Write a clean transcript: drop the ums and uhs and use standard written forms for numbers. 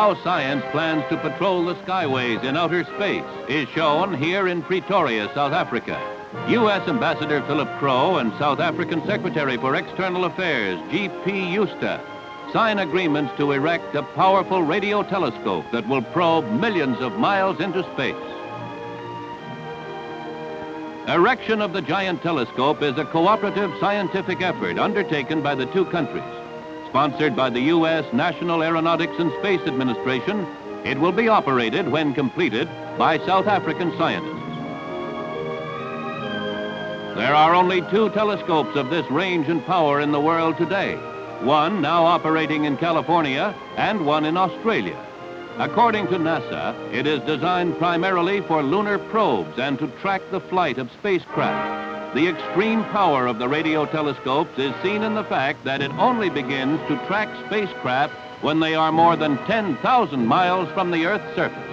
how science plans to patrol the skyways in outer space is shown here in Praetoria, South Africa. U.S. Ambassador Philip Crowe and South African Secretary for External Affairs, G.P. Eusta, sign agreements to erect a powerful radio telescope that will probe millions of miles into space. Erection of the giant telescope is a cooperative scientific effort undertaken by the two countries. Sponsored by the U.S. National Aeronautics and Space Administration, it will be operated, when completed, by South African scientists. There are only two telescopes of this range and power in the world today, one now operating in California and one in Australia. According to NASA, it is designed primarily for lunar probes and to track the flight of spacecraft. The extreme power of the radio telescopes is seen in the fact that it only begins to track spacecraft when they are more than 10,000 miles from the Earth's surface.